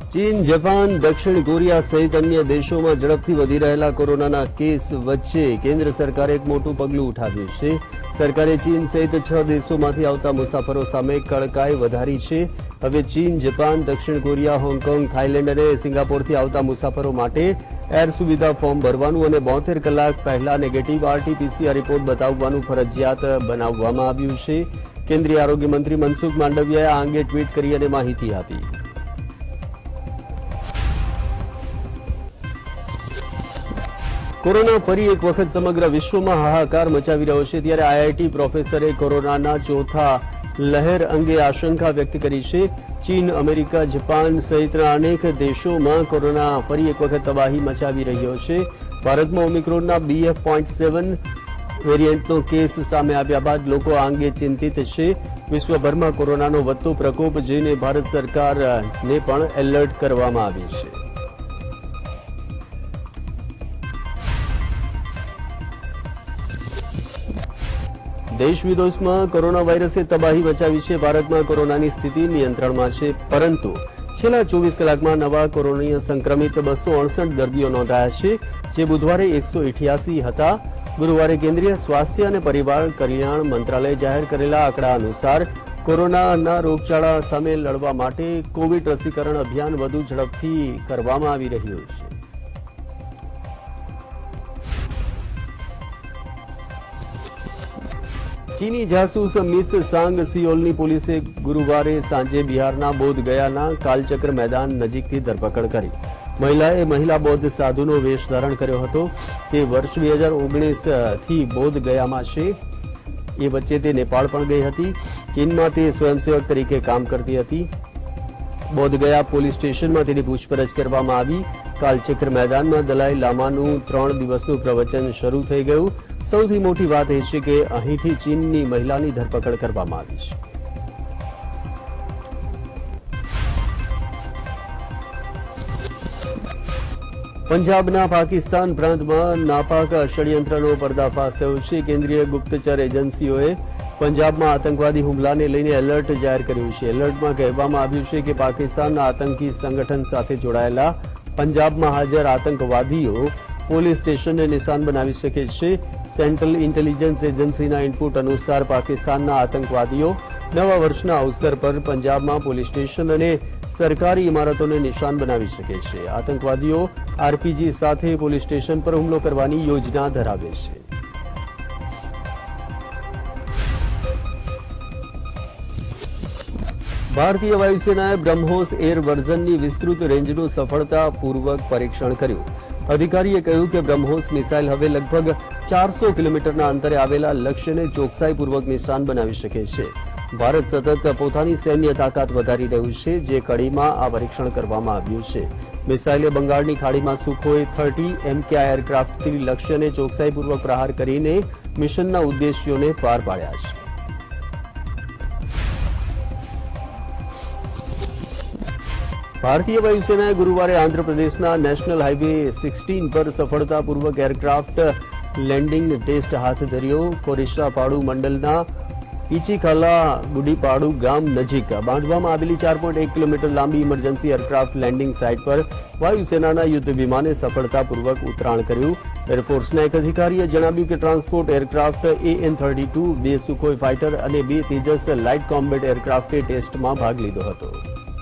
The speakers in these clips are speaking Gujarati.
चीन, जापान, दक्षिण कोरिया सहित अन्य देशों में झड़पथी वधी रहेला कोरोना केस वच्चे केन्द्र सरकारे एक मोटू पगलू उठाव्युं छे। सरकारे चीन सहित 6 देशोंमांथी आवता मुसाफरो सामे कड़काई वधारी छे। हवे चीन, जापान, दक्षिण कोरिया, होंगकोंग, थाईलेंड और सिंगापोरथी आवता मुसाफरो माटे एर सुविधा फॉर्म भरवानुं अने 72 कलाक पहला नेगेटिव RT-PCR रिपोर्ट बताववानुं फरजियात बनाववामां आव्युं छे। केन्द्रीय आरोग्य मंत्री मनसुख मांडवियाए आ अंगे ट्वीट करी अने माहिती आपी। कोरोना फरी एक वखत समग्र विश्व में हाहाकार मचावी रह्यो छे त्यारे IIT प्रोफेसरे कोरोना चौथा लहर अंगे आशंका व्यक्त करी छे। चीन, अमेरिका, जापान सहितना अनेक देशों में कोरोना फरी एक वखत तबाही मचावी रह्यो छे। भारत में ओमिक्रोनना BF.7 वेरियंटनो केस सामे आव्या बाद लोको आ अंगे चिंतित छे। विश्वभर में कोरोनानो वधतो प्रकोप जोईने भारत सरकारने पण एलर्ट करवामां आवी छे। देश विदेश में कोरोना वायरसे तबाही मचावी है। भारत में कोरोना की स्थिति नियंत्रण में है, परंतु छेल्ला 24 कलाक में नवा कोरोना संक्रमित 268 दर्दीओ नोंधाया है, जे बुधवारे 188 हता। गुरुवारे केन्द्रीय स्वास्थ्य और परिवार कल्याण मंत्रालय जाहिर करेला आंकड़ा अनुसार कोरोना रोगचाळा सामे लड़वा माटे कोविड रसीकरण अभियान वधु झड़पथी करवामां आवी रह्युं छे। चीनी जासूस मिस सांग सियोलनी पुलिसे गुरुवारे सांजे बिहारना बोधगयाना कालचक्र मैदान नजीकथी धरपकड़ करी। महिलाए महिला बौद्ध साधुनो वेश धारण कर्यो हतो। ते वर्ष 2019 थी बोधगयामां छे। ए वच्चे ते नेपाळ पण गई हती। चीनमां ते स्वयंसेवक तरीके काम करती हती। बोधगया पोलीस स्टेशनमां तेनी पूछपरछ करवामां आवी। कालचक्र मैदानमां दलाई लामानुं 3 दिवसनुं प्रवचन शरू थई गयुं। सौथी मोटी बात ए छे के અહીંથી ચીનની મહિલાની ધરપકડ કરવામાં આવી છે। પંજાબના પાકિસ્તાન પ્રાંતમાં નાપાક ષડયંત્રનો પર્દાફાશ થયો છે। કેન્દ્રીય ગુપ્તચર એજન્સીઓએ પંજાબમાં આતંકવાદી હુમલાને લઈને એલર્ટ જાહેર કર્યું છે। એલર્ટમાં કહેવામાં આવ્યું છે કે પાકિસ્તાનના આતંકી સંગઠન સાથે જોડાયેલા પંજાબમાં હાજર આતંકવાદીઓ પોલીસ સ્ટેશનને નિશાન બનાવી શકે છે। सेंट्रल इंटेलिजेंस एजेंसीना इनपुट अनुसार पाकिस्तानना आतंकवादीओ नवा वर्षना अवसर पर पंजाब में पुलिस स्टेशन और सरकारी इमारतों निशान बनावी शके छे। आतंकवादीओ RPG साथे पुलिस स्टेशन पर हुमलो करवानी योजना धरावे छे। भारतीय वायुसेनाए ब्रह्मोस एयर वर्जननी विस्तृत रेंजनु सफलतापूर्वक परीक्षण कर्युं। अधिकारीए कह્યું કે બ્રહ્મોસ મિસાઇલ હવે લગભગ 400 કિલોમીટરના અંતરે આવેલા લક્ષ્યને ચોકસાઈપૂર્વક નિશાન બનાવી શકે છે। ભારત સતત પોતાની સૈન્ય તાકાત વધારી રહ્યું છે, જે કડીમાં આ પરીક્ષણ કરવામાં આવ્યું છે। મિસાઇલે બંગાળની ખાડીમાં સુખોઈ 30 MKI એરક્રાફ્ટથી લક્ષ્યને ચોકસાઈપૂર્વક પ્રહાર કરીને મિશનના ઉદ્દેશ્યોને પાર પાડ્યા છે। भारतीय वायुसेनाए गुरुवारे आंध्र प्रदेशना नेशनल हाईवे 16 पर सफलतापूर्वक एरक्राफ्ट लेंडिंग टेस्ट हाथ धर्यो। कोरिशापाडु मंडलना पीचीखाला गुडीपाडु गाम नजीक बांधवामां आवेली 4.1 किलोमीटर लांबी इमरजन्सी एरक्राफ्ट लेंडिंग साइट पर वायुसेनाना युद्ध विमाने सफलतापूर्वक उतराण कर्युं। एरफोर्सना एक अधिकारीए जणाव्युं के transport aircraft AN-32, 2 Sukhoi fighter અને 2 तेजस लाइट कॉम्बेट एरक्राफ्टे टेस्टमां भाग लीधो हतो।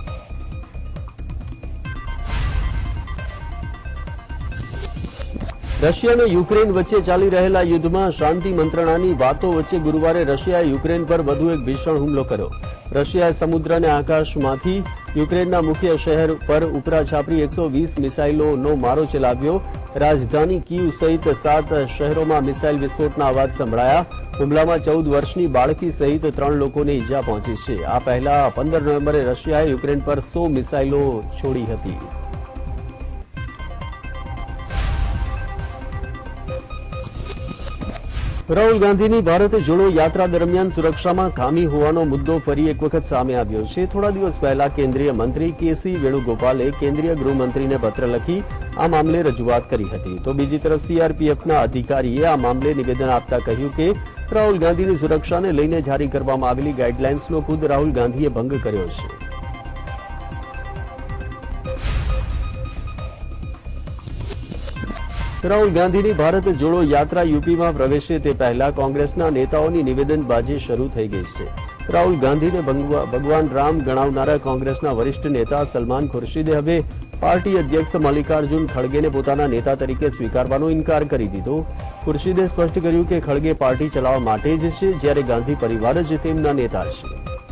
रशिया और यूक्रेन वच्चे चाली रहेला युद्ध में शांति मंत्रणानी वातो वच्चे गुरुवारे रशियाए यूक्रेन पर वधु एक भीषण हुमलो कर्यो। रशियाए समुद्र और आकाशमांथी यूक्रेनना मुख्य शहर पर उपरा छापरी 120 मिसाइलोनो मारो चलाव्यो। राजधानी कीव सहित 7 शहरों में मिसाइल विस्फोटना अवाज संभळाया। हुमलामां 14 वर्षनी बाळकी सहित 3 लोकोने ईजा पहोंची छे। आ पहला 15 नवेम्बरे रशियाए यूक्रेन पर 100 मिसाइलो छोड़ी हती। राहुल गांधीनी भारत जोड़ो यात्रा दरमियान सुरक्षामां खामी होवानो मुद्दो फरी एक वखत सामे आव्यो छे। थोड़ा दिवस पहला केन्द्रीय मंत्री KC वेणुगोपाले केन्द्रीय गृहमंत्रीने पत्र लखी आ मामले रजूआत करी हती। तो बीजी तरफ CRPFना अधिकारीए आ मामले निवेदन आपता कह्युं के राहुल गांधीनी सुरक्षाने लईने जारी करवामां आवेली गाइडलाइन्सनो खुद राहुल गांधीए भंग कर्यो छे। રાહુલ ગાંધીની ભારત જોડો યાત્રા યુપીમાં પ્રવેશે તે પહેલા કોંગ્રેસના નેતાઓની નિવેદનબાજી શરૂ થઈ ગઈ છે. રાહુલ ગાંધીને ભગવાન રામ ગણાવનારા કોંગ્રેસના વરિષ્ઠ નેતા સલમાન ખુરશીદે હવે પાર્ટી અધ્યક્ષ મલ્લિકાર્જુન ખડગેને પોતાના નેતા તરીકે સ્વીકારવાનો ઇનકાર કરી દીધો. ખુરશીદે સ્પષ્ટ કર્યું કે ખડગે પાર્ટી ચલાવવા માટે જ છે, જ્યારે ગાંધી પરિવાર જ તેમના નેતા છે.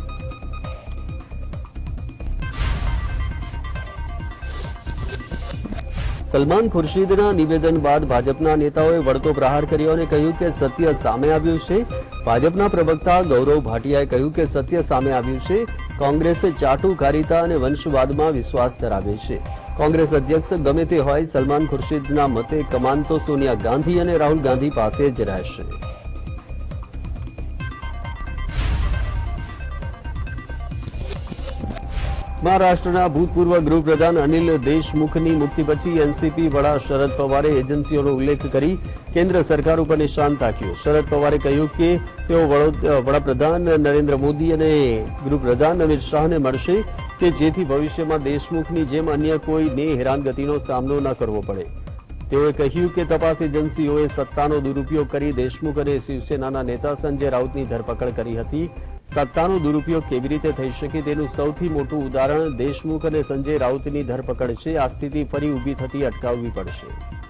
સલમાન ખુરશીદના નિવેદન બાદ ભાજપના નેતાઓએ વળતો પ્રહાર કર્યો અને કહ્યું કે સત્ય સામે આવ્યું છે. ભાજપના પ્રવક્તા ગૌરવ ભાટિયાએ કહ્યું કે સત્ય સામે આવ્યું છે. કોંગ્રેસે ચાટુકારિતા અને વંશવાદમાં વિશ્વાસ ધરાવે છે. કોંગ્રેસ અધ્યક્ષ ગમે તે હોય, સલમાન ખુરશીદના મતે કમાન તો સોનિયા ગાંધી અને રાહુલ ગાંધી પાસે જ રહેશે. મહારાષ્ટ્રના ભૂતપૂર્વ ગૃહપ્રધાન અનિલ દેશમુખની મુક્તિ પછી એનસીપી વડા શરદ પવારે એજન્સીઓનો ઉલ્લેખ કરી કેન્દ્ર સરકાર ઉપર નિશાન તાક્યું. શરદ પવારે કહ્યું કે તેઓ વડાપ્રધાન નરેન્દ્ર મોદી અને ગૃહપ્રધાન અમિત શાહને મળશે કે જેથી ભવિષ્યમાં દેશમુખની જેમ અન્ય કોઈને હેરાનગતિનો સામનો ન કરવો પડે. તેઓએ કહ્યું કે તપાસ એજન્સીઓએ સત્તાનો દુરુપયોગ કરી દેશમુખ અને શિવસેનાના નેતા સંજય રાઉતની ધરપકડ કરી હતી. સત્તાનો દુરુપયોગ કેવી રીતે થઈ શકે તેનું સૌથી મોટું ઉદાહરણ દેશમુખ અને સંજય રાઉતની ધરપકડ છે. આ સ્થિતિ ફરી ઊભી થતી અટકાવવી પડશે.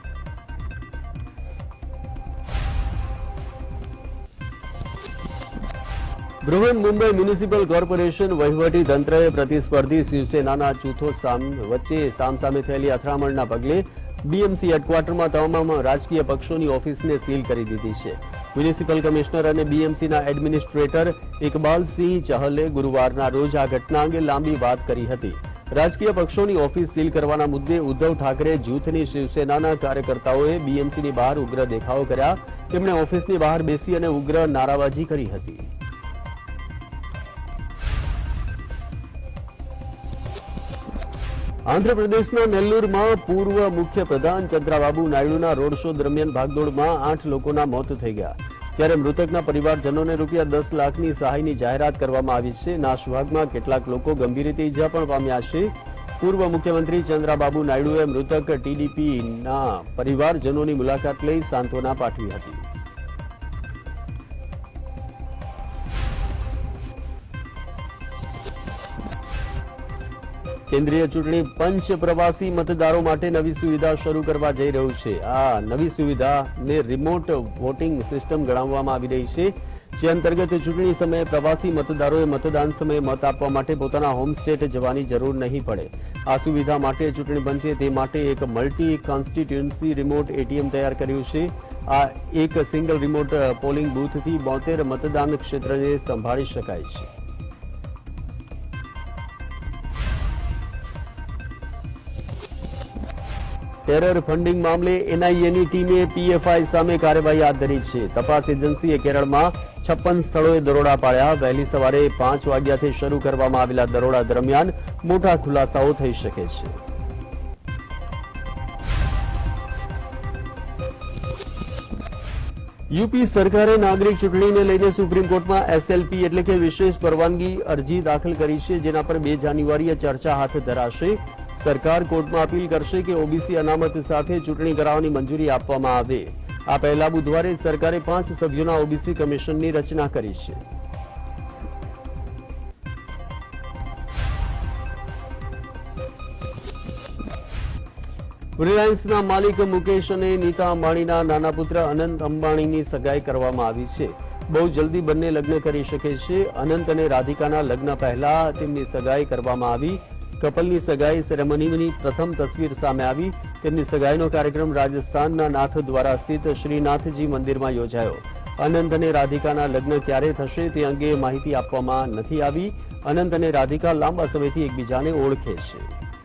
બૃહન મુંબઈ મ્યુનિસિપલ કોર્પોરેશન વહીવટી તંત્રએ પ્રતિસ્પર્ધી શિવસેનાના જૂથો વચ્ચે સામસામે થયેલી અથડામણના પગલે બીએમસી હેડક્વાર્ટરમાં તમામ રાજકીય પક્ષોની ઓફિસને સીલ કરી દીધી છે. મ્યુનિસિપલ કમિશનર અને બીએમસીના એડમિનિસ્ટ્રેટર ઇકબાલસિંહ ચહલે ગુરુવારના રોજ આ ઘટના અંગે લાંબી વાત કરી હતી. રાજકીય પક્ષોની ઓફિસ સીલ કરવાના મુદ્દે ઉદ્ધવ ઠાકરે જૂથની શિવસેનાના કાર્યકર્તાઓએ બીએમસીની બહાર ઉગ્ર દેખાવો કર્યા. તેમણે ઓફિસની બહાર બેસી અને ઉગ્ર નારાબાજી કરી હતી. આંધ્રપ્રદેશના નેલ્લુરમાં પૂર્વ મુખ્ય પ્રધાન ચંદ્રાબાબુ નાયડુના રોડ શો દરમિયાન ભાગદોડમાં 8 લોકોના મોત થઈ ગયા, ત્યારે મૃતકના પરિવારજનોને ₹10 લાખની સહાયની જાહેરાત કરવામાં આવી છે. નાસભાગમાં કેટલાક લોકો ગંભીર રીતે ઈજા પણ પામ્યા છે. પૂર્વ મુખ્યમંત્રી ચંદ્રાબાબુ નાયડુએ મૃતક ટીડીપીના પરિવારજનોની મુલાકાત લઈ સાંત્વના પાઠવી હતી. કેન્દ્રીય ચૂંટણી પંચ પ્રવાસી મતદારો માટે નવી સુવિધા શરૂ કરવા જઈ રહ્યું છે. આ નવી સુવિધાને રિમોટ વોટિંગ સિસ્ટમ ગણાવવામાં આવી રહી છે, જે અંતર્ગત ચૂંટણી સમયે પ્રવાસી મતદારોએ મતદાન સમયે મત આપવા માટે પોતાના હોમ સ્ટેટ જવાની જરૂર નહીં પડે. આ સુવિધા માટે ચૂંટણી પંચે તે માટે એક મલ્ટી કોન્સ્ટિટ્યુન્સી રિમોટ એટીએમ તૈયાર કર્યું છે. આ એક સિંગલ રિમોટ પોલિંગ બૂથથી 72 મતદાન ક્ષેત્રને સંભાળી શકાય છે. ટેરર ફંડિંગ મામલે એનઆઈએની ટીમે પીએફઆઈ સામે કાર્યવાહી હાથ ધરી છે. તપાસ એજન્સીએ કેરળમાં 56 સ્થળોએ દરોડા પાડ્યા. વહેલી સવારે 5 વાગ્યાથી શરૂ કરવામાં આવેલા દરોડા દરમિયાન મોટા ખુલાસાઓ થઈ શકે છે. યુપી સરકારે નાગરિક ચૂંટણીને લઈને સુપ્રીમ કોર્ટમાં એસએલપી એટલે કે વિશેષ પરવાનગી અરજી દાખલ કરી છે, જેના પર 2 જાન્યુઆરીએ ચર્ચા હાથ ધરાશે. સરકાર કોર્ટમાં અપીલ કરશે કે ઓબીસી અનામત સાથે ચૂંટણી કરાવવાની મંજૂરી આપવામાં આવે. આ પહેલા બુધવારે સરકારે 5 સભ્યોના ઓબીસી કમિશનની રચના કરી છે. રિલાયન્સના માલિક મુકેશ અને નીતા અંબાણીના નાના પુત્ર અનંત અંબાણીની સગાઈ કરવામાં આવી છે. બહુ જલ્દી બંને લગ્ન કરી શકે છે. અનંત અને રાધિકાના લગ્ન પહેલા તેમની સગાઈ કરવામાં આવી. કપલની સગાઈ સેરેમનીની પ્રથમ તસવીર સામે આવી. તેમની સગાઈનો કાર્યક્રમ રાજસ્થાનના નાથ દ્વારા સ્થિત શ્રીનાથજી મંદિરમાં યોજાયો. અનંત અને રાધિકાના લગ્ન ક્યારે થશે તે અંગે માહિતી આપવામાં નથી આવી. અનંત અને રાધિકા લાંબા સમયથી એકબીજાને ઓળખે છે.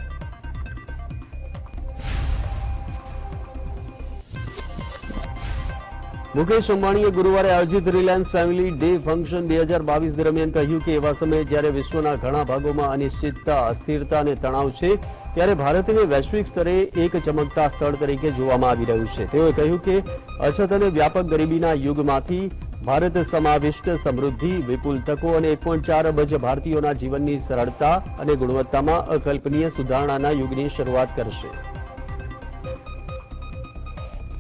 મુકેશ અંબાણીએ ગુરુવારે આયોજિત રિલાયન્સ ફેમિલી ડે ફંક્શન 2022 દરમિયાન કહ્યું કે એવા સમયે જ્યારે વિશ્વના ઘણા ભાગોમાં અનિશ્ચિતતા, અસ્થિરતા અને તણાવ છે, ત્યારે ભારતને વૈશ્વિક સ્તરે એક ચમકતા સ્થળ તરીકે જોવામાં આવી રહ્યું છે. તેઓએ કહ્યું કે અછત અને વ્યાપક ગરીબીના યુગમાંથી ભારત સમાવિષ્ટ સમૃદ્ધિ, વિપુલ તકો અને 1.4 અબજ ભારતીયોના જીવનની સરળતા અને ગુણવત્તામાં અકલ્પનીય સુધારણાના યુગની શરૂઆત કરશે.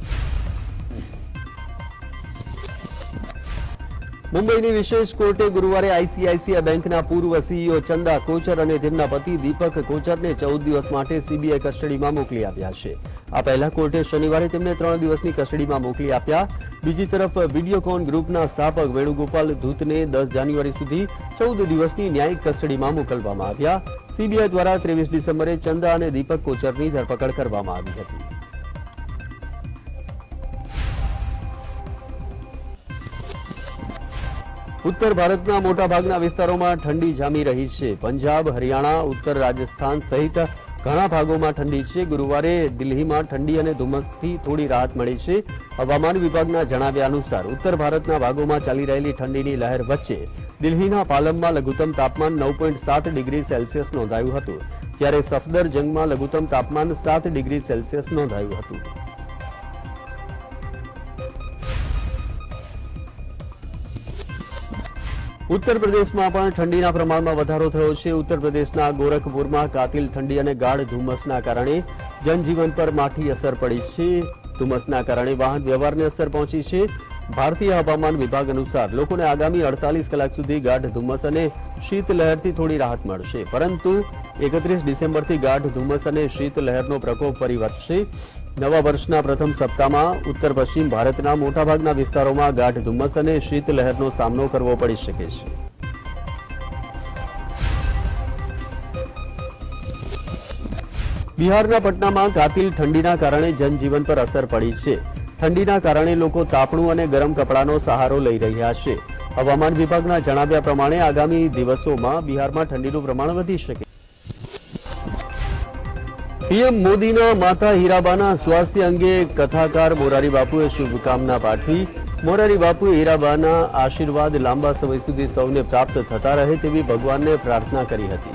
મુંબઈની વિશેષ કોર્ટે ગુરુવારે આઈસીઆઈસીઆઈ બેંકના પૂર્વ સીઈઓ ચંદા કોચર અને તેમના પતિ દીપક કોચરને 14 દિવસ માટે સીબીઆઈ કસ્ટડીમાં મોકલી આપ્યા છે। આ પહેલા કોર્ટે શનિવારે તેમને 3 દિવસની કસ્ટડીમાં મોકલી આપ્યા। બીજી તરફ વિડીયોકોન ગ્રુપના સ્થાપક વેણુગોપાલ ધૂતને 10 જાન્યુઆરી સુધી 14 દિવસની ન્યાયિક કસ્ટડીમાં મોકલવામાં આવ્યા। સીબીઆઈ દ્વારા 23 ડિસેમ્બરે ચંદા અને દીપક કોચરની ધરપકડ કરવામાં આવી હતી। उत्तर भारतना मोटाभागना विस्तारों ठंडी जामी रही है। पंजाब, हरियाणा, उत्तर राजस्थान सहित घणा भागों में ठंडी है। गुरुवारे दिल्ही में ठंडी और धुम्मसथी थोड़ी राहत मळी है। हवामान विभागना जणाव्या अनुसार उत्तर भारतना भागों में चाली रहेली ठंडीनी लहर वच्चे दिल्हीना पालम में लघुत्तम तापमान 9.7 डिग्री सेल्सियस नोंधायुं हतुं, ज्यारे सफदरजंग में लघुत्तम तापमान 7 डिग्री सेल्सियस नोंधायुं हतुं। उत्तर प्रदेश में पण ठंडीना प्रमाण में वधारो थयो छे। उत्तर प्रदेशना गोरखपुर में कातिल ठंडी और गाढ़ धुम्मसना कारणे जनजीवन पर माठी असर पड़ी है। धुम्मसना कारणे वाहन व्यवहार ने असर पहुंची है। भारतीय हवामान विभाग अनुसार लोकोने आगामी 48 कलाक सुधी गाढ़ धुम्मस और शीतलहरथी थोड़ी राहत मळशे, परंतु 31 डिसेम्बरथी गाढ़ धुम्मस और शीतलहरनो प्रकोप फरी वधशे। नवा वर्षना प्रथम सप्ताह में उत्तर पश्चिम भारतना मोटाभागना विस्तारों में गाढ़ धुम्मस और शीतलहरनो सामनो करवो पड़ी शके छे। बिहारना पटना में कातिल ठंडीना कारणे जनजीवन पर असर पड़ी है। ठंडीना कारणे लोको तापणुं और गरम कपड़ानो सहारो लई रह्या छे। हवामान विभागना जणाव्या प्रमाणे आगामी दिवसोमां बिहारमां ठंडीनुं प्रमाण वधी शके। पीएम मोदीना माता हीराबाना स्वास्थ्य अंगे कथाकार मोरारी बापुए शुभकामना पाठवी। मोरारी बापुए हीराबाना आशीर्वाद लांबा समय सुधी सौने प्राप्त थता रहे तेवी भगवानने प्रार्थना करी हती।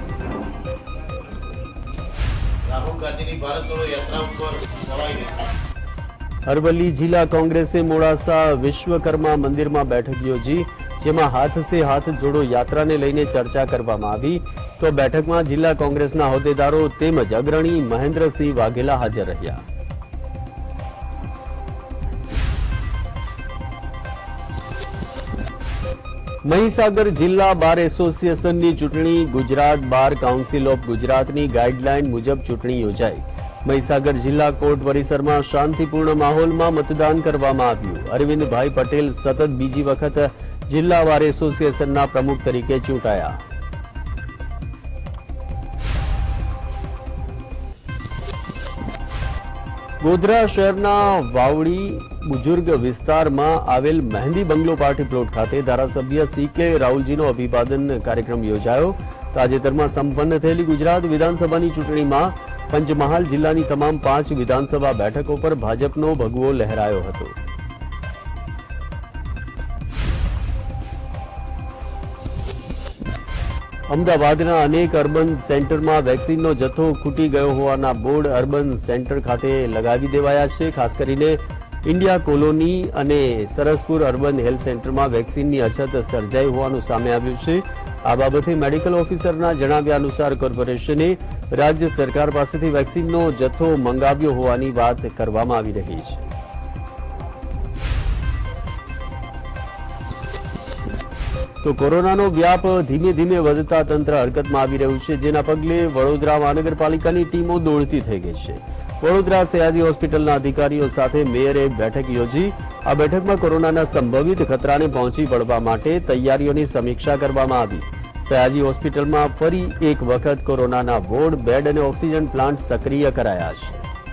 अरवली जिला कांग्रेसे मोड़ासा विश्वकर्मा मंदिर में बैठक योजी, जेमां हाथ से हाथ जोड़ो यात्रा ने लईने चर्चा करवामां आवी। तो बैठक में जिला कांग्रेसना होद्देदारो तेमज अग्रणी महेन्द्रसिंह वाघेला हाजर रह्या। મહીસાગર જિલ્લા બાર એસોસિએશનની ચૂંટણી ગુજરાત બાર કાઉન્સિલ ઓફ ગુજરાતની ગાઈડલાઈન મુજબ ચૂંટણી યોજાઈ। મહીસાગર જિલ્લા કોર્ટ પરિસરમાં શાંતિપૂર્ણ માહોલમાં મતદાન કરવામાં આવ્યું। અરવિંદભાઈ પટેલ સતત બીજી વખત જિલ્લા બાર એસોસિએશનના પ્રમુખ તરીકે ચૂંટાયા। गोधरा शहरना वावड़ी बुजुर्ग विस्तार में आवेल मेहंदी बंगलो पार्टी प्लॉट खाते धारासभ्य सीके राहुलजीनो अभिवादन कार्यक्रम योजायो। ताजेतर में संपन्न थयेली गुजरात विधानसभानी चूंटणी में पंचमहाल जिल्लानी तमाम 5 विधानसभा बैठकों पर भाजपनो भगवो लहरायो हतो। अमदावादना अनेक अर्बन सेंटर में वेक्सीननो जथ्थो खूटी गयो होवाना बोर्ड अर्बन सेंटर खाते लगावी देवाया छे। खास करीने इंडिया कोलोनी अने सरसपुर अर्बन हेल्थ सेंटर में वेक्सीननी अछत सर्जाई होवानुं सामे आव्युं छे। आ बाबते मेडिकल ऑफिसरना जणाव्या अनुसार कोर्पोरेशने राज्य सरकार पासेथी वेक्सीननो जथ्थो मंगाव्यो होवानी वात करवामां आवी रही छे। तो कोरोनानो व्याप धीमे धीमे वधता तंत्र हरकतमां आवी रह्युं छे, जेना पगले वडोदरा महानगरपालिकानी टीमो दौड़ती थई गई छे। वडोदरा सयाजी होस्पिટલના અધિકારીઓ સાથે મેયરે બેઠક યોજી। આ બેઠકમાં કોરોનાના સંભવિત ખતરાને પહોંચી વળવા માટે તૈયારીઓની સમીક્ષા કરવામાં આવી। સયાજી હોસ્પિટલમાં ફરી એક વખત કોરોનાના વોર્ડ, બેડ અને ઓક્સિજન પ્લાન્ટ સક્રિય કરાયા છે।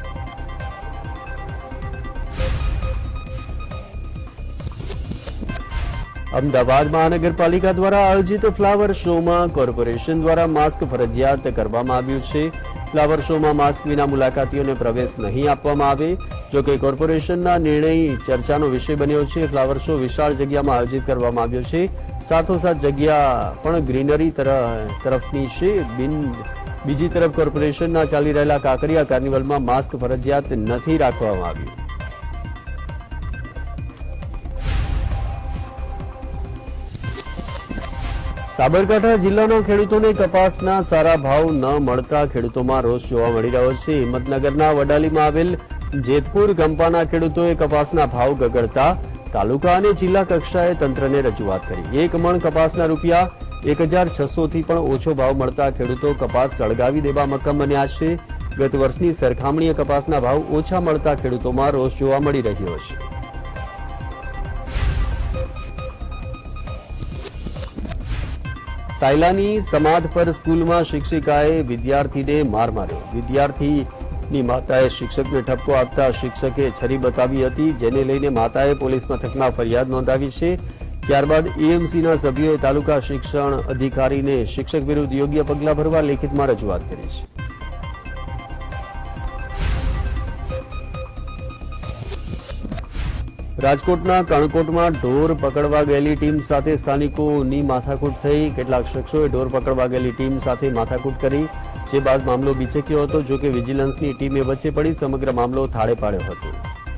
अमदावाद महानगरपालिका द्वारा आयोजित फ्लावर शो में कोर्पोरेशन द्वारा मास्क फरजियात करवामां आव्युं छे। फ्लावर शो में मास्क विना मुलाकातीओने प्रवेश नहीं आपवामां आवे। जो कि कोर्पोरेशनना निर्णय चर्चानो विषय बन्यो छे। फ्लावर शो विशाळ जग्यामां आयोजित करवामां आव्यो छे। साथोसाथ जग्या पण ग्रीनरी तरफनी छे। बीजी तरफ कोर्पोरेशनना चाली रहेला काकरिया कार्निवलमां मास्क फरजियात नहीं राखवामां आव्युं। साबरकांठा जिल्लाना खेडूतोने कपासना सारा भाव न मळता खेडूतोमां रोष जोवा मळी रह्यो छे। हिम्मतनगरना वडालीमां आवेल जेतपुर गंपाना खेडूतोए कपासना भाव गगड़ता તાલુકા અને જિલ્લા કક્ષાએ તંત્રને રજૂઆત કરી। 1 મણ કપાસના રૂપિયા 1600 થી પણ ઓછો ભાવ મળતા ખેડૂતો કપાસ સળગાવી દેવા મક્કમ બન્યા છે। ગત વર્ષની સરખામણીએ કપાસના ભાવ ઓછા મળતા ખેડૂતોમાં રોષ જોવા મળી રહ્યો છે। સાયલાની સમાધ પર સ્કૂલમાં શિક્ષિકાએ વિદ્યાર્થીને માર માર્યો। વિદ્યાર્થીની માતાએ શિક્ષકને ઠપકો આપતા શિક્ષકે છરી બતાવી હતી, જેને લઈને માતાએ પોલીસ મથકમાં ફરિયાદ નોંધાવી છે। ત્યારબાદ એએમસીના સભ્યોએ તાલુકા શિક્ષણ અધિકારીને શિક્ષક વિરુદ્ધ યોગ્ય પગલાં ભરવા લેખિતમાં રજૂઆત કરી છે। રાજકોટના કણકોટમાં ઢોર પકડવા ગયેલી ટીમ સાથે સ્થાનિકોની માથાકૂટ થઈ। કેટલાક શખ્સોએ ઢોર પકડવા ગયેલી ટીમ સાથે માથાકૂટ કરી, જે બાદ મામલો બીચક્યો હતો। જો કે વિજિલન્સની ટીમે વચ્ચે પડી સમગ્ર મામલો થાળે પાડ્યો હતો।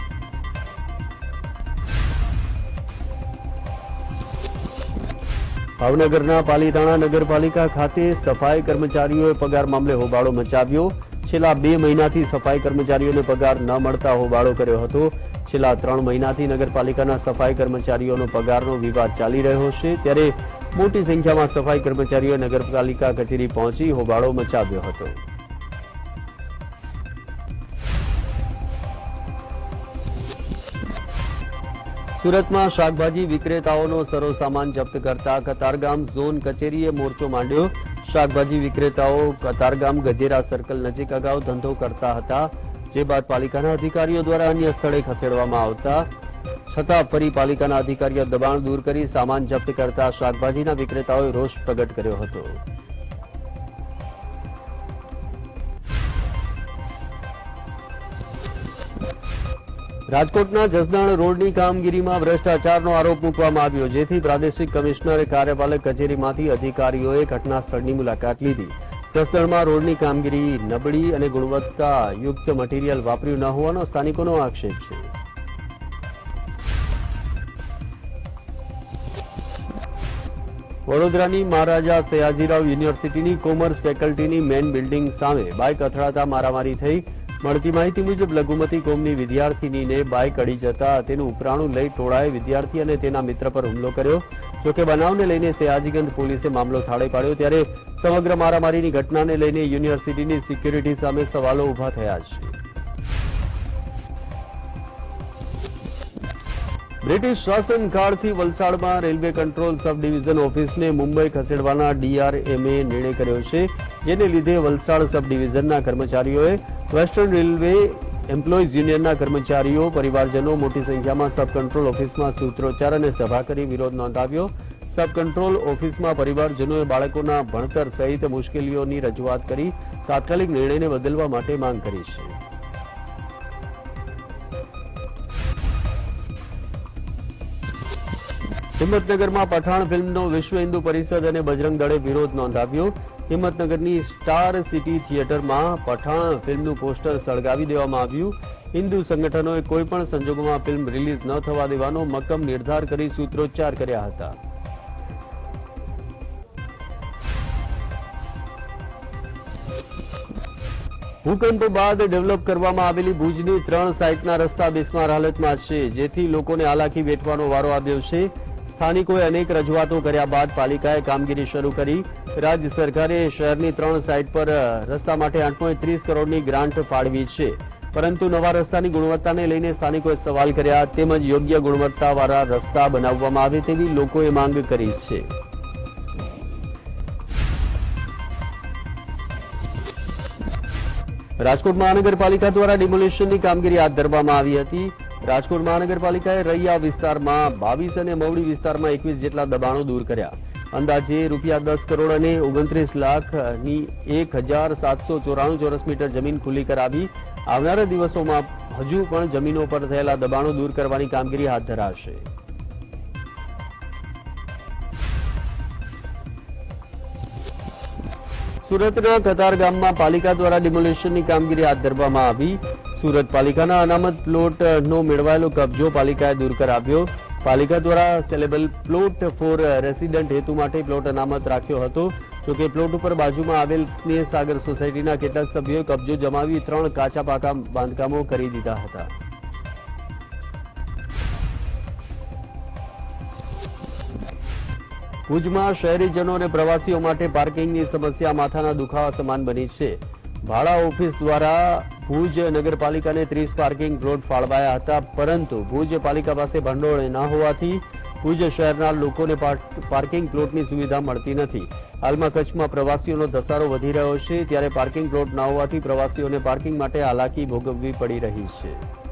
ભાવનગરના પાલીતાણા નગરપાલિકા ખાતે સફાઈ કર્મચારીઓએ પગાર મામલે હોબાળો મચાવ્યો। છેલ્લા 2 મહિનાથી સફાઈ કર્મચારીઓને પગાર ન મળતા હોબાળો કર્યો હતો। છેલ્લા 3 મહિનાથી નગરપાલિકાના સફાઈ કર્મચારીઓનો પગારનો વિવાદ ચાલી રહ્યો છે, ત્યારે મોટી સંખ્યામાં સફાઈ કર્મચારીઓએ નગરપાલિકા કચેરી પહોંચી હોબાળો મચાવ્યો હતો। સુરતમાં શાકભાજી વિક્રેતાઓનો સરોસામાન જપ્ત કરતા કતારગામ ઝોન કચેરીએ મોરચો માંડ્યો। શાકભાજી વિક્રેતાઓ કતારગામ ગજેરા સર્કલ નજીક અગાઉ ધંધો કરતા હતા, જે બાદ પાલિકાના અધિકારીઓ દ્વારા અન્ય સ્થળે ખસેડવામાં આવતા છતાં ફરી પાલિકાના અધિકારીઓ દબાણ દૂર કરી સામાન જપ્ત કરતા શાકભાજીના વિક્રેતાઓએ રોષ પ્રગટ કર્યો હતો। રાજકોટના જસદણ રોડની કામગીરીમાં ભ્રષ્ટાચારનો આરોપ મૂકવામાં આવ્યો, જેથી પ્રાદેશિક કમિશનરે કાર્યપાલક કચેરીમાંથી અધિકારીઓએ ઘટના સ્થળની મુલાકાત લીધી। જસદણમાં રોડની કામગીરી નબળી અને ગુણવત્તાયુક્ત મટીરીયલ વાપર્યું ન હોવાનો સ્થાનિકોનો આક્ષેપ છે। વડોદરાની મહારાજા સયાજીરાવ યુનિવર્સિટીની કોમર્સ ફેકલ્ટીની મેઇન બિલ્ડિંગ સામે બાઇક અથડાતા મારામારી થઈ। મળતી માહિતી મુજબ લઘુમતી કોમની વિદ્યાર્થીનીને બાઇક અડી જતા તેનું ઉપરાણું લઈ ટોળાએ વિદ્યાર્થી અને તેના મિત્ર પર હુમલો કર્યો। જોકે બનાવને લઈને સયાજીગંજ પોલીસે મામલો થાળે પાડ્યો, ત્યારે સમગ્ર મારામારીની ઘટનાને લઈને યુનિવર્સિટીની સિક્યુરિટી સામે સવાલો ઉભા થયા છે। બ્રિટિશ શાસનકાળથી વલસાડમાં રેલવે કંટ્રોલ સબ ડિવિઝન ઓફિસને મુંબઈ ખસેડવાના ડીઆરએમએ નિર્ણય કર્યો છે, જેને લીધે વલસાડ સબ ડિવિઝનના કર્મચારીઓએ વેસ્ટર્ન રેલવે એમ્પ્લોઈઝ યુનિયનના કર્મચારીઓ પરિવારજનો મોટી સંખ્યામાં સબ કંટ્રોલ ઓફિસમાં સૂત્રોચ્ચાર અને સભા કરી વિરોધ નોંધાવ્યો। સબ કંટ્રોલ ઓફિસમાં પરિવારજનોએ બાળકોના ભણતર સહિત મુશ્કેલીઓની રજૂઆત કરી તાત્કાલિક નિર્ણયને બદલવા માટે માંગ કરી છે। હિંમતનગરમાં પઠાણ ફિલ્મનો વિશ્વ હિન્દુ પરિષદ અને બજરંગ દળે વિરોધ નોંધાવ્યો। હિંમતનગરની સ્ટાર સિટી થિયેટરમાં પઠાણ ફિલ્મનું પોસ્ટર સળગાવી દેવામાં આવ્યું। હિન્દુ સંગઠનોએ કોઈપણ સંજોગોમાં ફિલ્મ રિલીઝ ન થવા દેવાનો મક્કમ નિર્ધાર કરી સૂત્રોચ્ચાર કર્યા હતા। ભૂકંપ બાદ ડેવલપ કરવામાં આવેલી ભુજની 3 સાઇટના રસ્તા બિસ્માર હાલતમાં છે, જેથી લોકોને હાલાકી વેઠવાનો વારો આવ્યો છે। સ્થાનિકોએ અનેક રજૂઆતો કર્યા બાદ પાલિકાએ કામગીરી શરૂ કરી। રાજ્ય સરકારે શહેરની 3 સાઇટ પર રસ્તા માટે 8.30 કરોડની ગ્રાન્ટ ફાળવી છે, પરંતુ નવા રસ્તાની ગુણવત્તાને લઈને સ્થાનિકોએ સવાલ કર્યા, તેમજ યોગ્ય ગુણવત્તાવાળા રસ્તા બનાવવામાં આવે તેવી લોકોએ માંગ કરી છે। રાજકોટ મહાનગરપાલિકા દ્વારા ડિમોલિશનની કામગીરી હાથ ધરવામાં આવી હતી। રાજકોટ મહાનગરપાલિકાએ રૈયા વિસ્તારમાં 22 અને મવડી વિસ્તારમાં 21 જેટલા દબાણો દૂર કર્યા। અંદાજે ₹10 કરોડ અને 29 લાખની 1794 ચોરસ મીટર જમીન ખુલ્લી કરાવી। આવનારા દિવસોમાં હજુ પણ જમીનો પર થયેલા દબાણો દૂર કરવાની કામગીરી હાથ ધરાશે। સુરતના કતારગામમાં પાલિકા દ્વારા ડિમોલિશનની કામગીરી હાથ ધરવામાં આવી। સુરત પાલિકાના અનામત પ્લોટનો મેળવાયેલો કબજો પાલિકાએ દૂર કરાવ્યો। પાલિકા દ્વારા સેલેબલ પ્લોટ ફોર રેસિડન્ટ હેતુ માટે પ્લોટ અનામત રાખ્યો હતો, જોકે પ્લોટ ઉપર બાજુમાં આવેલ સ્નેહ સાગર સોસાયટીના કેટલાક સભ્યોએ કબજો જમાવી 3 કાચા પાકા બાંધકામો કરી દીધા હતા। ભુજમાં શહેરીજનો અને પ્રવાસીઓ માટે પાર્કિંગની સમસ્યા માથાના દુખાવા સમાન બની છે. ભાડા ઓફિસ દ્વારા ભુજ નગરપાલિકાને 30 પાર્કિંગ પ્લોટ ફાળવાયા હતા, પરંતુ ભુજ પાલિકા પાસે ભંડોળ ન હોવાથી ભુજ શહેરના લોકોને પાર્કિંગ પ્લોટની સુવિધા મળતી નથી. હાલમાં કચ્છમાં પ્રવાસીઓનો ધસારો વધી રહ્યો છે, ત્યારે પાર્કિંગ પ્લોટ ન હોવાથી પ્રવાસીઓને પાર્કિંગ માટે હાલાકી ભોગવવી પડી રહી છે.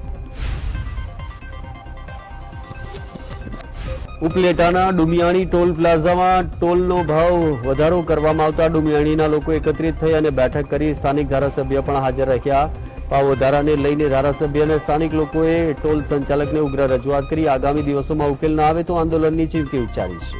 ઉપલેટાના ડુમિયાણી ટોલ પ્લાઝામાં ટોલનો ભાવ વધારો કરવામાં આવતા ડુમિયાણીના લોકો એકત્રિત થઈ અને બેઠક કરી. સ્થાનિક ધારાસભ્ય પણ હાજર રહ્યા. ભાવ વધારાને લઈને ધારાસભ્ય અને સ્થાનિક લોકોએ ટોલ સંચાલકને ઉગ્ર રજૂઆત કરી. આગામી દિવસોમાં ઉકેલ ન આવે તો આંદોલનની ચીમકી ઉચ્ચારી છે.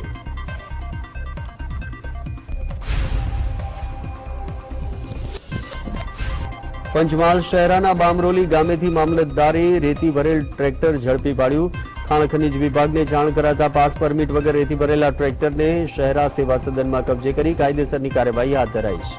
પંચમહાલ શહેરાના બામરોલી ગામેથી મામલતદારે રેતી ભરેલ ટ્રેક્ટર ઝડપી પાડ્યું. ખાણ ખનીજ વિભાગને જાણ કરાતા પાસ પરમિટ વગર રેતી ભરેલા ટ્રેક્ટરને શહેરા સેવા સદનમાં કબજે કરી કાયદેસરની કાર્યવાહી હાથ ધરાઈ છે.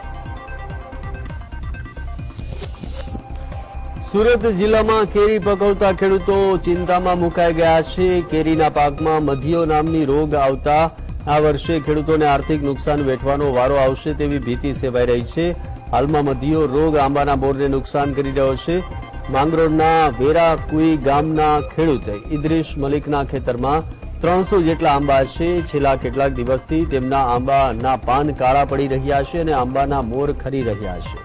સુરત જિલ્લામાં કેરી પકવતા ખેડૂતો ચિંતામાં મુકાઈ ગયા છે. કેરીના પાકમાં મધીયો નામની રોગ આવતા આ વર્ષે ખેડૂતોને આર્થિક નુકસાન વેઠવાનો વારો આવશે તેવી ભીતિ સેવાઈ રહી છે. હાલમાં મધીયો રોગ આંબાના બોરને નુકસાન કરી રહ્યો છે. માંગરોળના વેરાકુઈ ગામના ખેડૂત ઇદ્રીશ મલિકના ખેતરમાં 300 જેટલા આંબા છે. છેલ્લા કેટલાક દિવસથી તેમના આંબાના પાન કાળા પડી રહ્યા છે અને આંબાના મોર ખરી રહ્યા છે.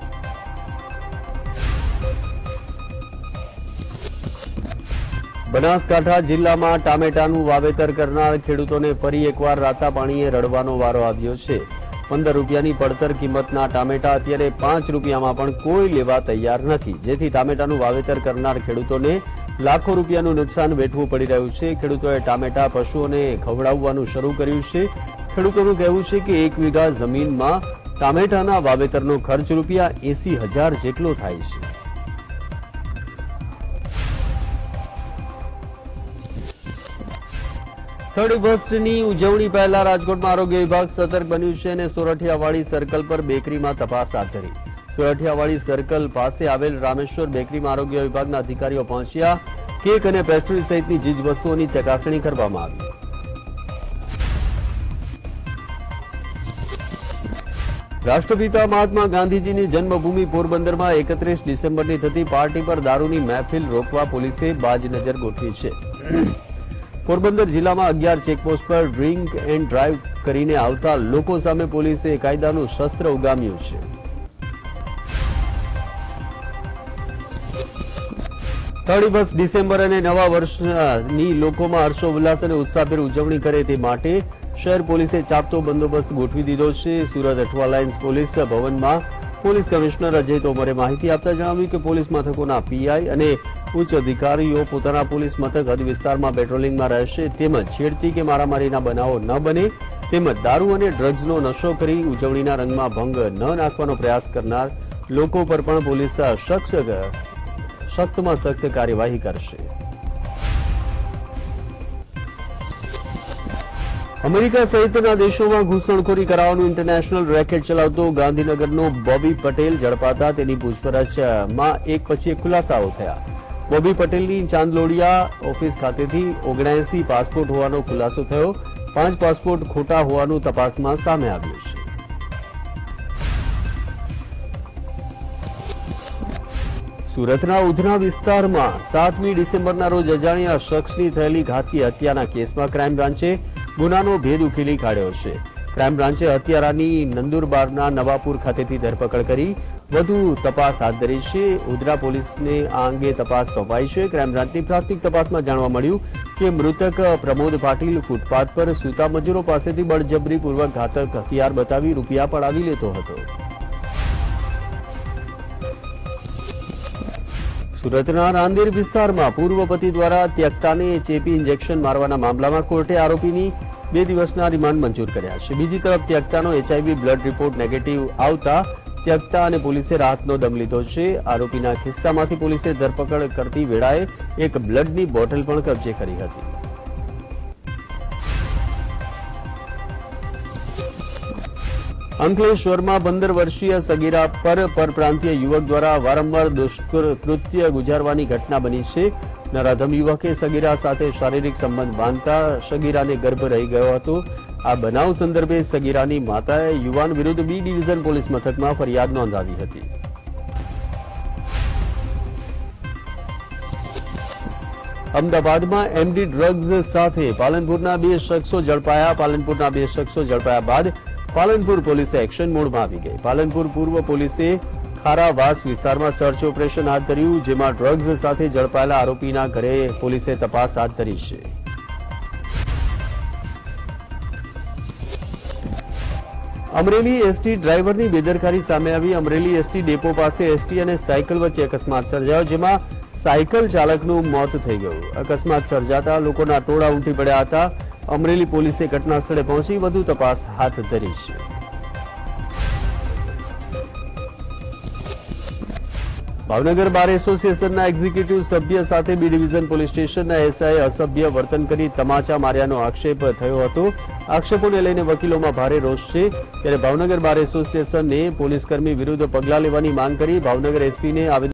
બનાસકાંઠા જિલ્લામાં ટામેટાનું વાવેતર કરનાર ખેડૂતોને ફરી એકવાર રાતા પાણીએ રડવાનો વારો આવ્યો છે. 15 રૂપિયાની પડતર કિંમતના ટામેટા અત્યારે 5 રૂપિયામાં પણ કોઈ લેવા તૈયાર નથી, જેથી ટામેટાનું વાવેતર કરનાર ખેડૂતોને લાખો રૂપિયાનું નુકસાન વેઠવું પડી રહ્યું છે. ખેડૂતોએ ટામેટા પશુઓને ખવડાવવાનું શરૂ કર્યું છે. ખેડૂતોનું કહેવું છે કે 1 વીઘા જમીનમાં ટામેટાના વાવેતરનો ખર્ચ રૂપિયા 80,000 જેટલો થાય છે. થર્ડ ઓગસ્ટની ઉજવણી પહેલા રાજકોટમાં આરોગ્ય વિભાગ સતર્ક બન્યું છે અને સોરઠિયાવાડી સર્કલ પર બેકરીમાં તપાસ હાથ ધરી. સોરઠિયાવાડી સર્કલ પાસે આવેલ રામેશ્વર બેકરીમાં આરોગ્ય વિભાગના અધિકારીઓ પહોંચ્યા. કેક અને પેસ્ટ્રી સહિતની ચીજવસ્તુઓની ચકાસણી કરવામાં આવી. રાષ્ટ્રપિતા મહાત્મા ગાંધીજીની જન્મભૂમિ પોરબંદરમાં 31 ડિસેમ્બરની થતી પાર્ટી પર દારૂની મહેફિલ રોકવા પોલીસે બાજ નજર ગોઠવી છે. પોરબંદર જિલ્લામાં 11 ચેકપોસ્ટ પર ડ્રિંક એન્ડ ડ્રાઈવ કરીને આવતા લોકો સામે પોલીસે કાયદાનું શસ્ત્ર ઉગામ્યું છે. 31 ડિસેમ્બર અને નવા વર્ષની લોકોમાં હર્ષોલ્લાસ અને ઉત્સાહભેર ઉજવણી કરે તે માટે શહેર પોલીસે ચાપતો બંદોબસ્ત ગોઠવી દીધો છે. સુરત અઠવા લાઇન્સ પોલીસ ભવનમાં પોલીસ કમિશનર અજય તોમરે માહિતી આપતા જણાવ્યું કે પોલીસ મથકોના પીઆઈ અને ઉચ્ચ અધિકારીઓ પોતાના પોલીસ મથક હદ વિસ્તારમાં પેટ્રોલિંગમાં રહેશે, તેમજ છેડતી કે મારામારીના બનાવો ન બને, તેમજ દારૂ અને ડ્રગ્સનો નશો કરી ઉજવણીના રંગમાં ભંગ ન નાખવાનો પ્રયાસ કરનાર લોકો પર પણ પોલીસ સખ્તમાં સખ્ત કાર્યવાહી કરશે. અમેરિકા સહિતના દેશોમાં ઘૂસણખોરી કરાવવાનું ઇન્ટરનેશનલ રેકેટ ચલાવતો ગાંધીનગરનો બોબી પટેલ ઝડપાતા તેની પૂછપરછમાં એક પછી એક ખુલાસાઓ થયા. બોબી પટેલની ચાંદલોડિયા ઓફિસ ખાતેથી 79 પાસપોર્ટ હોવાનો ખુલાસો થયો. 5 પાસપોર્ટ ખોટા હોવાનું તપાસમાં સામે આવ્યું છે. સુરતના ઉધના વિસ્તારમાં 7મી ડિસેમ્બરના રોજ અજાણ્યા શખ્સની થયેલી ઘાતકી હત્યાના કેસમાં ક્રાઇમ બ્રાન્ચે ગુનાનો ભેદ ઉકેલી કાઢ્યો છે. ક્રાઇમ બ્રાન્ચે હત્યારાની નંદુરબારના નવાપુર ખાતેથી ધરપકડ કરી વધુ તપાસ હાથ ધરી છે. ઉધના પોલીસને આ અંગે તપાસ સોંપાઈ છે. ક્રાઇમ બ્રાન્ચની પ્રાથમિક તપાસમાં જાણવા મળ્યું કે મૃતક પ્રમોદ પાટીલ ફૂટપાથ પર સૂતા મજૂરો પાસેથી બળજબરીપૂર્વક ઘાતક હથિયાર બતાવી રૂપિયા પડાવી લેતો હતો. સુરતના રાંદેર વિસ્તારમાં પૂર્વ પતિ દ્વારા ત્યક્તાને ચેપી ઇન્જેક્શન મારવાના મામલામાં કોર્ટે આરોપીની 2 દિવસના રિમાન્ડ મંજૂર કર્યા છે. બીજી તરફ ત્યક્તાનો HIV બ્લડ રિપોર્ટ નેગેટિવ આવતા ત્યક્તા અને પોલીસે રાહતનો દમ લીધો છે. આરોપીના ખિસ્સામાંથી પોલીસે ધરપકડ કરતી વેળાએ એક બ્લડની બોટલ પણ કબજે કરી હતી. અંકલેશ્વરમાં 15 વર્ષીય સગીરા પર પરપ્રાંતીય યુવક દ્વારા વારંવાર દુષ્કૃત્ય ગુજારવાની ઘટના બની છે. નરાધમ યુવકે સગીરા સાથે શારીરિક સંબંધ બાંધતા સગીરાને ગર્ભ રહી ગયો હતો। આ બનાવ સંદર્ભે સગીરાની માતાએ યુવાન વિરુદ્ધ બી ડિવિઝન પોલીસ મથકમાં ફરિયાદ નોંધાવી હતી। અમદાવાદમાં એમડી ડ્રગ્સ સાથે પાલનપુરના 2 શખ્સો ઝડપાયા। પાલનપુરના 2 શખ્સો ઝડપાયા બાદ પાલનપુર પોલીસે એક્શન મોડમાં આવી ગઈ। પાલનપુર પૂર્વ પોલીસે ખારાવાસ વિસ્તારમાં સર્ચ ઓપરેશન હાથ ધર્યું, જેમાં ડ્રગ્સ સાથે ઝડપાયેલા આરોપીના ઘરે પોલીસે તપાસ હાથ ધરી છે। અમરેલી એસટી ડ્રાઈવરની બેદરકારી સામે આવી। અમરેલી એસટી ડેપો પાસે એસટી અને સાયકલ વચ્ચે અકસ્માત સર્જાયો, જેમાં સાયકલ ચાલકનું મોત થઈ ગયું। અકસ્માત સર્જાતા લોકોના ટોળા ઉમટી પડ્યા હતા। અમરેલી પોલીસે ઘટના સ્થળે પહોંચી વધુ તપાસ હાથ ધરી છે। ભાવનગર બાર એસોસિએશનના એક્ઝિક્યુટિવ સભ્ય સાથે બી ડિવિઝન પોલીસ સ્ટેશનના એસઆઈએ અસભ્ય વર્તન કરી તમાચા માર્યાનો આક્ષેપ થયો હતો। આક્ષેપોને લઈને વકીલોમાં ભારે રોષ છે, ત્યારે ભાવનગર બાર એસોસિએશને પોલીસકર્મી વિરુદ્ધ પગલાં લેવાની માંગ કરી ભાવનગર એસપીને આવેદન